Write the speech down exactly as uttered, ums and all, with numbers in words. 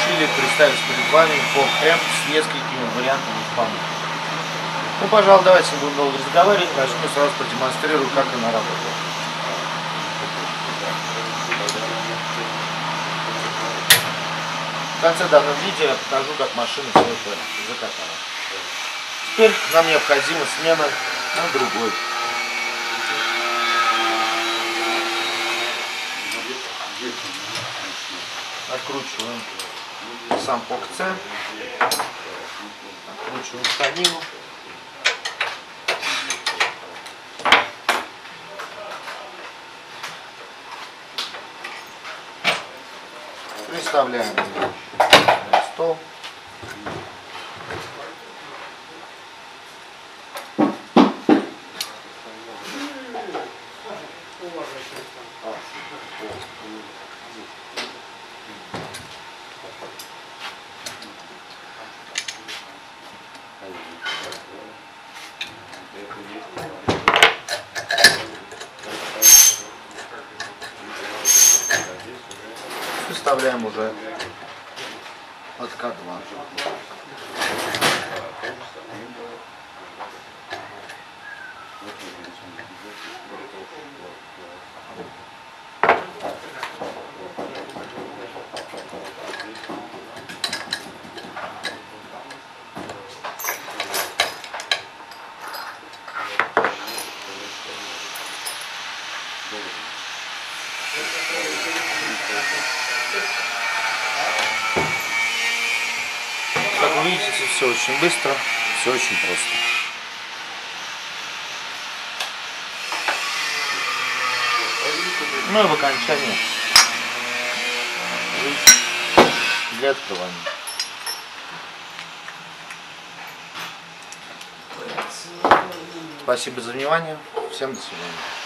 решили представить перед вами Фок М с несколькими вариантами исполнения. Ну, пожалуй, давайте не будем долго разговаривать, начну сразу продемонстрирую, как она работает. В конце данного видео я покажу, как машина все это закатала. Теперь нам необходима смена на другой. Откручиваем сам Фок С, откручиваем станину. Приставляем на стол. Вставляем уже от К два. Как вы видите, все очень быстро, все очень просто. Ну и в окончании для открывания. Спасибо за внимание. Всем до свидания.